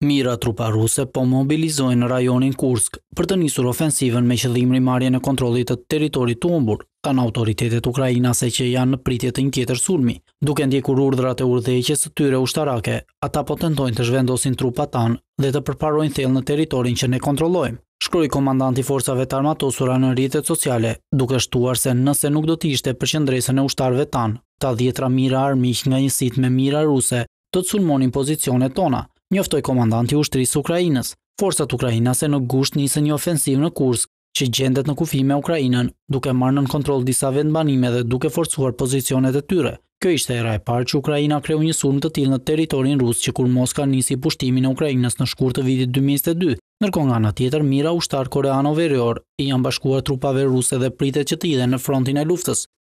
Mira trupa ruse po mobilizojnë në rajonin Kursk për të nisur ofensivën me qëllim rimarrjen e kontrollit të territorit të humbur, kanë autoritetet ukrainase që janë në pritje të një tjetër sulmi. Duke ndjekur urdhrat e udhëheqjes së tyre ushtarake, ata po tentojnë të zhvendosin trupat tanë dhe të përparojnë thellë në territorin që ne kontrollojmë, shkroi komandanti forcave të armatosura në rrjetet sociale, duke shtuar se nëse nuk do të ishte përqendresën e ushtarëve tanë, ta 10 mira armiq nga njësitë me mira ruse do të sulmonin pozicionet tona, njoftoi komandanti i ushtrisë së Ukrainës. Forcat ukrainase në gusht nisën një ofensivë në Kursk, që gjendet në kufi me Ukrainën, duke marrë nën kontroll disa vendbanime dhe duke forcuar pozicionet e tyre. Kjo ishte era e parë që Ukraina kreu një sulm të tillë në territorin rus që kur Moska nisi pushtimin e Ukrainës në shkurt të vitit 2022. Ndërkohë nga ana tjetër, mira ushtar koreano-verior i janë bashkuar trupave ruse dhe pritet që të hidhen në frontin e luftës.